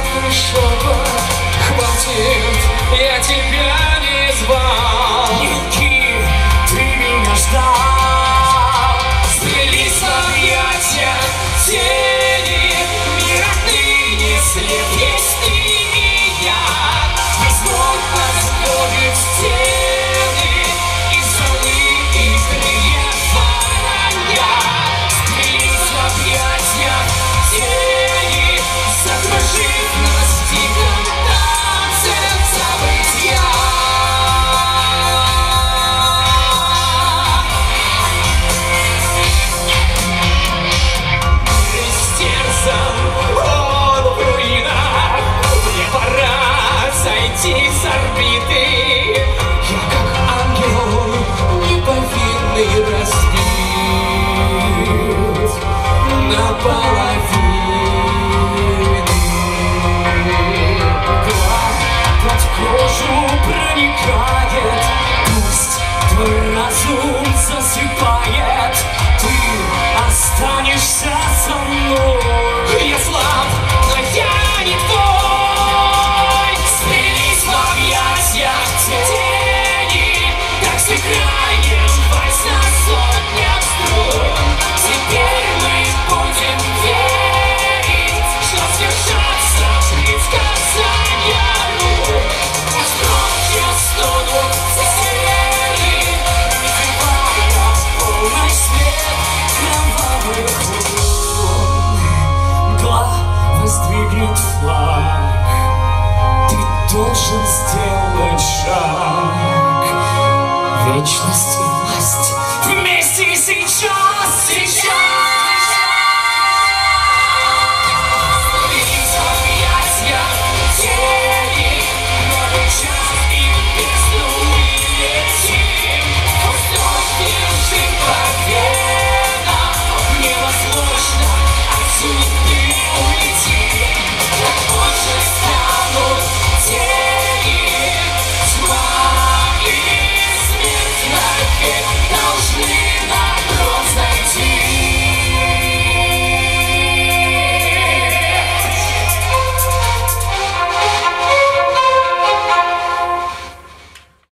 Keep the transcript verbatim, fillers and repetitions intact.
хорошего хватит, я тебя не звал. Юки, ты меня ждал. Сплелись в объятия тени, мир отныне слеп, есть ты и я. Взвод подходит в стены, и золы, и крылья воронят. Сплелись в объятиях тени, закружив нас в диком танце забытья. Сойти с орбиты, я как ангел неповинный разбит наполовину. Под кожу проникает, пусть твой разум засыпает, ты останешься со мной. Я слаб, но я не твой. Тени, как сыграем вальс на сотнях струн. Теперь мы будем верить, что сдержаться предсказания рук. Пусть громче стонут стены, прикрывая полный свет кровавых лун. Гла воздвигнет флаг, должен сделать шаг в вечность.